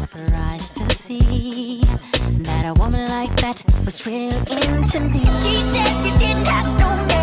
surprised to see that a woman like that was real into me. She said she didn't have no man.